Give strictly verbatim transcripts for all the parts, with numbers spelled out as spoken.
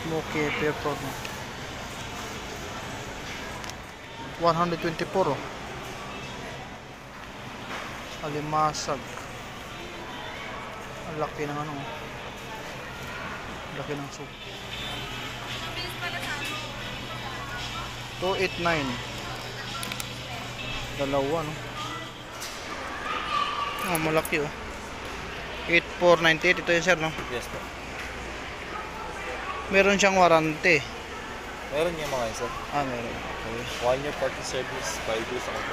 Smoky pepper no. one twenty-four oh. Alimasag. Ang laki ng ano. Laki ng soup. two eighty-nine. Dalawa no. Ah, malaki oh. eighty-four ninety-eight ito yun sir no? Yes po. Meron siyang warranty. Meron niya mga isa. Ah, meron. Okay. One year party service, five years ako.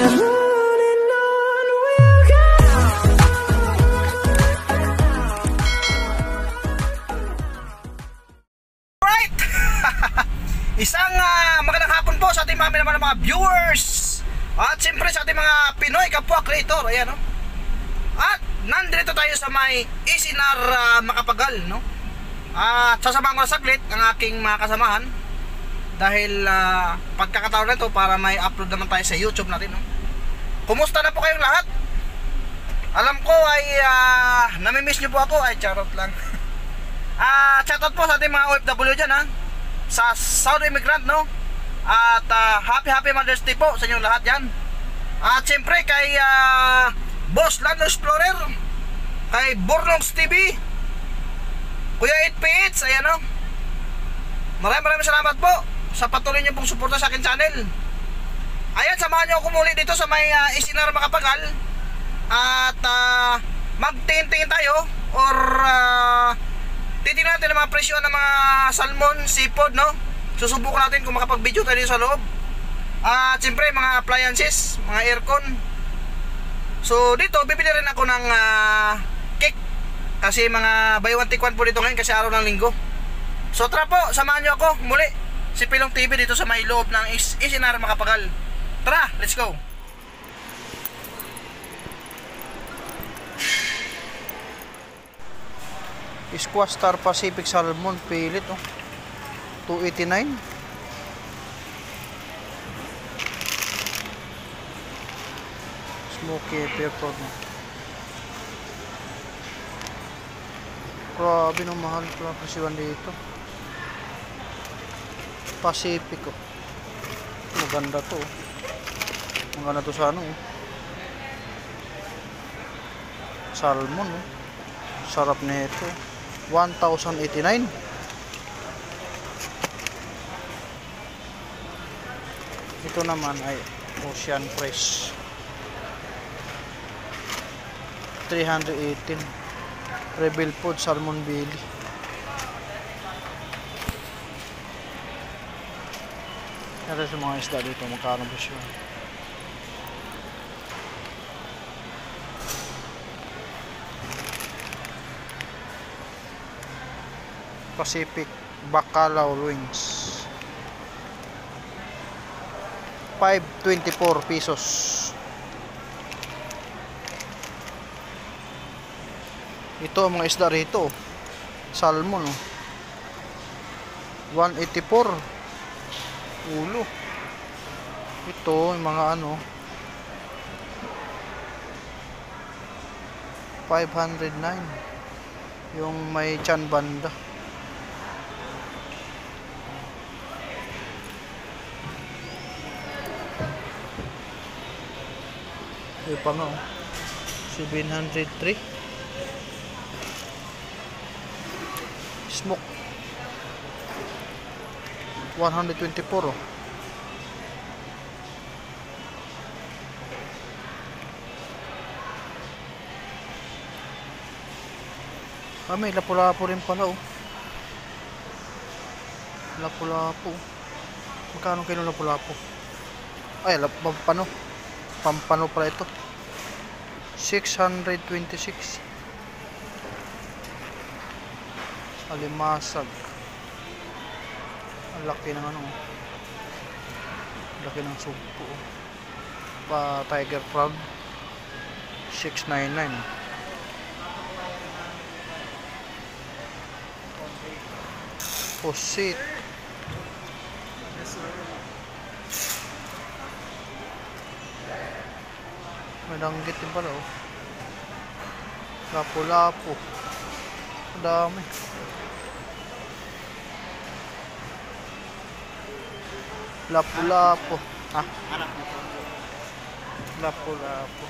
Alright! Isang uh, magandang hapon po sa ating mga naman mga viewers. At siyempre sa ating mga Pinoy kapwa creator. Ayan no? At nandito tayo sa may Isinar uh, Makapagal no? At sasamahan ko na saglit ang aking mga kasamahan dahil uh, pagkakataon na ito para may upload naman tayo sa YouTube natin no? Kumusta na po kayong lahat? Alam ko ay uh, namimiss nyo po ako. Ay charot lang. uh, Shoutout po sa ating mga O F W dyan ha? Sa Saudi Immigrant no? At uh, happy happy Mother's Day po sa inyong lahat dyan. At siyempre kay uh, Boss Lando Explorer, kay Bornogs T V, Kuya eight P H, ayan o. Maraming maraming salamat po sa patuloy niyo pong suporta sa akin channel. Ayan, samahan niyo ako muli dito sa may uh, Isinar Makapagal. At uh, magtingin-tingin tayo or uh, titingnan natin ang mga presyo ng mga salmon, seafood no. Susubukan natin kung makapag-video tayo sa loob. At uh, siyempre mga appliances, mga aircon. So dito bibili rin ako ng uh, cake kasi mga buy one take one po dito ngayon kasi araw ng linggo. So tara po, samahan nyo ako muli si Pilong T V dito sa may loob ng Is Isinar Makapagal. Tara, let's go. Squash Star Pacific Salmon Pilit oh. two eighty-nine. Smoky pepper no. Grabe no, mahal pala presyon dito. Pacific oh. Maganda to oh. Maganda to sa ano oh. Salmon oh. Sarap nito. one thousand eighty-nine. Ito naman ay Ocean Fresh three eighteen. Rebel Food Salmon Belly. Ito sa mga isda dito, magkano ba siya? Pacific Bacalao Wings five twenty-four pesos. Ito ang mga isda rito. Salmon oh. one eighty-four. Ulo. Ito yung mga ano five oh nine. Yung may tiyan banda. Ito pa nga oh. seven oh three. Smoke one twenty-four oh. Ah, may lapu-lapu rin pala oh. Lapu-lapu. Magkano kilo lapu-lapu? Ay, pampano. Pampano pala ito. six twenty-six. Alimasag. Ang laki ng ano. Laki ng sugpo. Pa Tiger Prawn. six ninety-nine. Pusit. May danggit din pala oh. Lapu-lapu. Dami. Lapu-lapu. Ha? Lapu-lapu.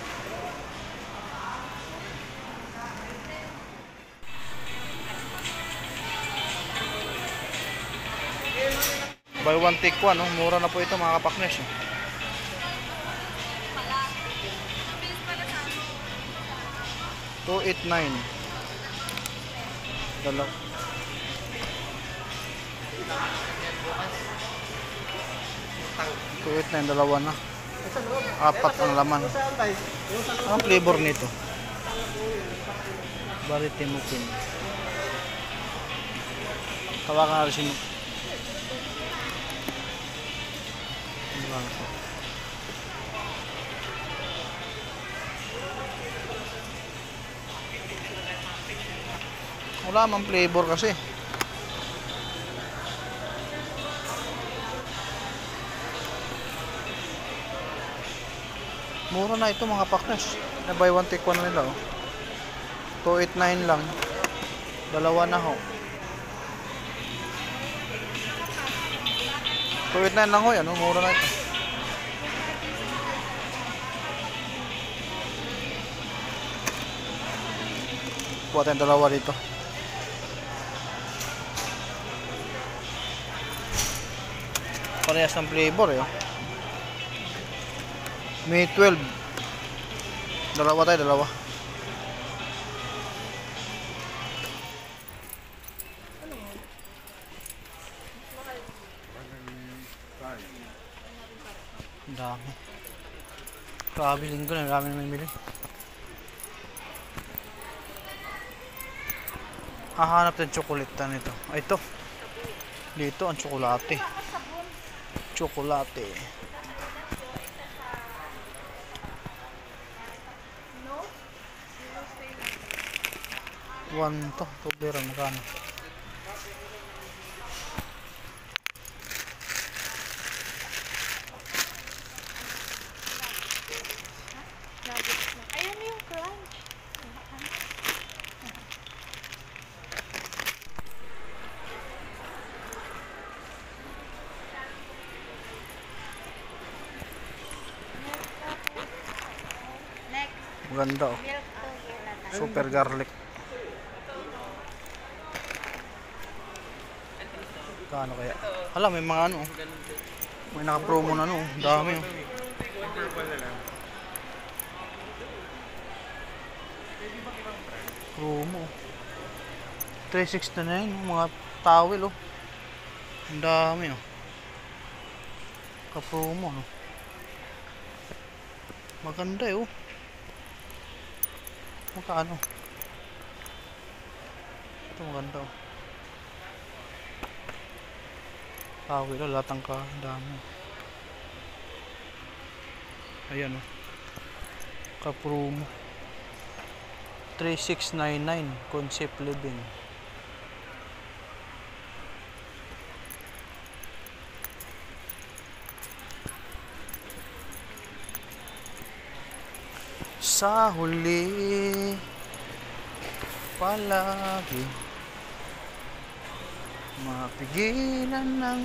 Buy one take one, no? Mura na po ito mga kapaknes. Eh. two eighty-nine. Dalaw. two eighty-nine, dalawa na. Apat ang laman. Anong flavor nito? Baritimupin. Tawagan na rin si wala mang flavor kasi. Mura na ito mga paknes. Na buy one take one na nila, oh. two eighty-nine lang. Dalawa na ho. two eighty-nine lang ho yan, oh. Mura na ito. Kuha tayong dalawa dito. Parehas ng flavor, eh. May twelve. Dalawa tayo, dalawa. Ang dami. Grabe, linggo na. Ang dami naman bili. Hahanap ng tsokolate nito. Ay, ito. Dito ang tsokolate. Tsokolate. One to. Tubera magkano. Ayan yung crunch. Next, Maganda, oh. milk to Super garlic. Kano kaya? Hala, may mga ano. May naka-promo na ano. Dami, oh. Promo. three sixty-nine, mga towel, oh. Ang dami, oh. Ka-promo, no. Maganda, eh, oh. Magkano? Ito maganda, oh. Tawil, oh, latang ka, dami. Ayan, oh. Ka-promo. three six nine nine Concept Living. Sa huli palagi mapigilan ng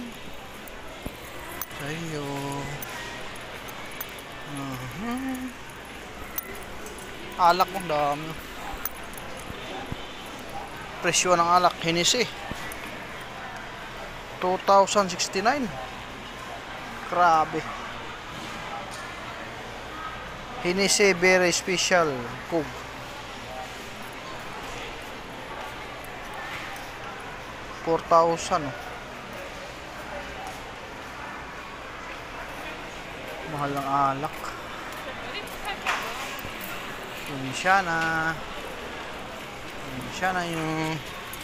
sa'yo. Uh-huh. Alak mo, dami. Presyo ng alak, Hennessy two thousand sixty-nine. Grabe. Hennessy very special Coke four thousand. Mahal ng alak. Yun siya na. Yun siya na yung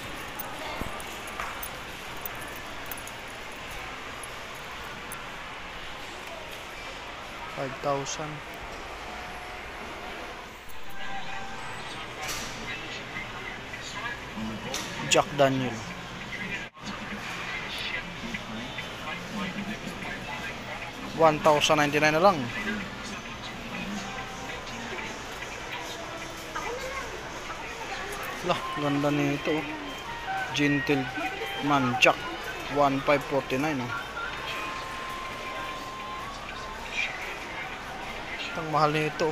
five thousand. Jack Daniel one thousand ninety-nine na lang. Lah, ganda nito, oh. Gentleman Jack one five forty-nine, oh. Ang mahal nito.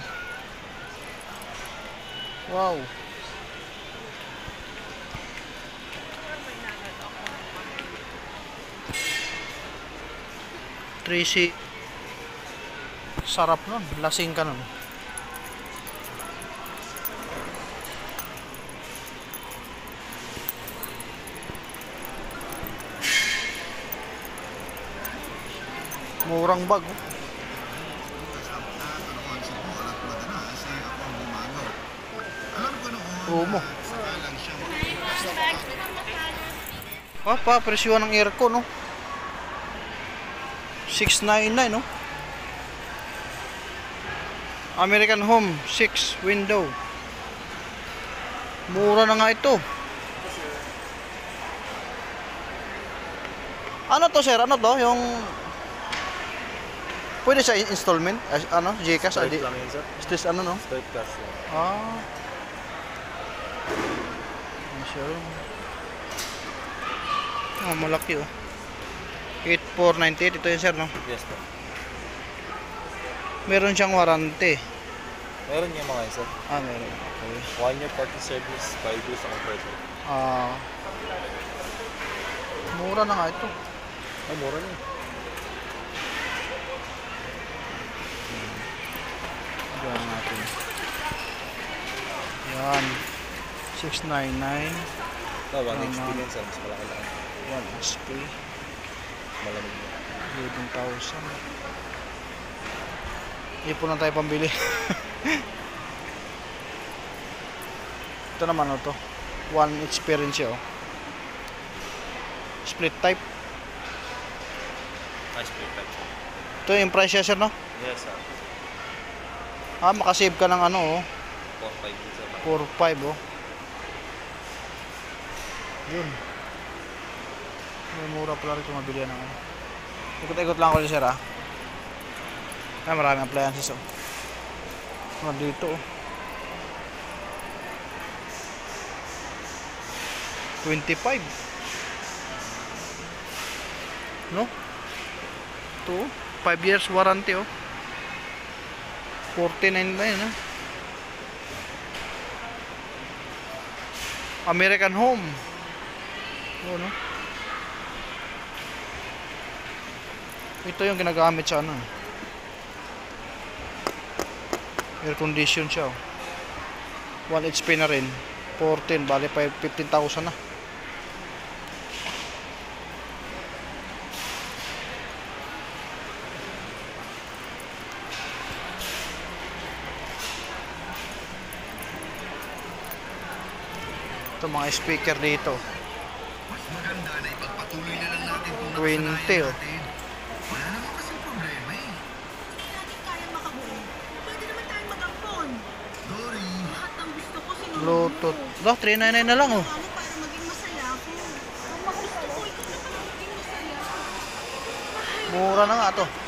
Wow. three C. Sarap nun. Lasing ka nun. Murang bag. Oh. Promo. Ah, pa, presyo ng aircon, no? six ninety-nine, no? American Home, six window. Mura na nga ito. Ano to, sir? Ano to? Yung pwede sa installment? As- Ano? Gcash? Straight Adi? lang yun, sir. Is this ano, no? Straight cash lang. Ah. Ano siya? Ah, malaki oh. eight four ninety-eight. Ito yun, sir, no? Yes, po. Meron siyang warranty. Meron yung mga yun, sir. Ah, meron. Okay. One year party service, five years sa compressor. Ah. Mura na nga ito. Ay, mura na yun. Diyan natin. Yan. six ninety-nine. No, one H P Tama. din, sir. Mas malaki lang. one H P. Malamig na. eleven thousand. Ipon na tayo pambili. Ito naman ano to. one H P rin siya oh. Split type. Nice play type, sir. Ito yung price niya, sir, no? Yes, sir. Ah, makasave ka ng ano oh. four five din, sir. four five oh. Yun. May mura pala rin kung mabili yan ng ano. Ikot-ikot lang ako ulit, sir, ah. Ay, maraming appliances oh. Ah, dito oh. twenty-five. No? Ito oh. five years warranty oh. forty ninety-nine ah. American Home. Oh, no? Ito yung ginagamit sa ano. Air condition siya. Oh. one H P na rin. fourteen, bali pa fifteen thousand na. Ito mga speaker dito. Mas maganda na ipagpatuloy na lang natin kung twenty oh. wala naman kasing problema eh. Hindi natin kaya makabuo. Pwede naman tayong mag-ampon. Dory, Lahat ng gusto ko sinunod Bluetooth. mo. Dah, three ninety-nine na lang oh. Ginawa mo para maging masaya ako. Ang gusto ko, ikaw na pala maging masaya. Mura na nga to.